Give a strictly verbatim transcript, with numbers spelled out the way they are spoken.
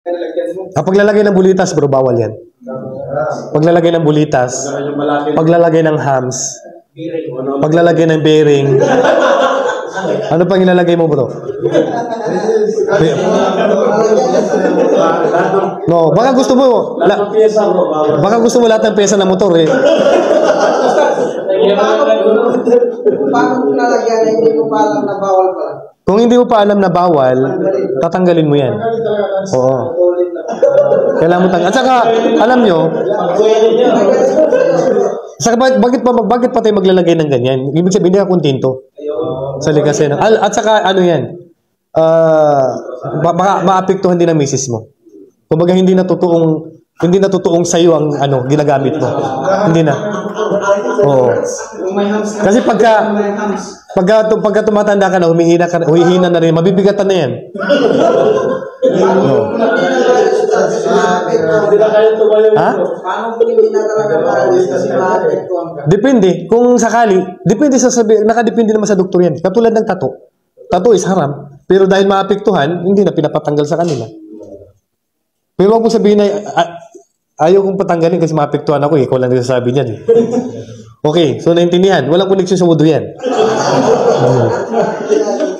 Ah, paglalagay ng bulitas, bro, bawal yan. Paglalagay ng bulitas, paglalagay ng hams, paglalagay ng bearing. Ano pang ilalagay mo, bro? No, baka gusto mo la, baka gusto mo lahat ng pyesa ng motor eh. Paano kung nalagyan na hindi ko pa alam na bawal pala? Kung hindi mo pa alam na bawal, tatanggalin mo yan. Oo. Kailangan mo tanggalin. At saka, alam nyo, saka bakit pa, bakit pa tayo maglalagay ng ganyan? Ibig sabihin, hindi ka kontento sa ligasen. At saka, ano yan, uh, baka maapektuhan din ang misis mo. Kumbaga, hindi na totoong, hindi na totoong sa'yo ang ano, ginagamit mo. Hindi na. Oo. Kasi pagka, pagka, pagka tumatanda ka na, humihina, ka, humihina na rin, mabibigatan na yan. No. Ha? Depende. Kung sakali, depende sa sabi, nakadepende naman sa doktor yan. Katulad ng tato. Tato is haram. Pero dahil maapektuhan, hindi na pinapatanggal sa kanila. Pero wag mo sabihin na, ayaw kong patanggalin kasi maapektuhan ako eh. Ikaw lang nagsasabi niyan eh. Okay, so naintindihan. Walang koneksyon sa wudu yan.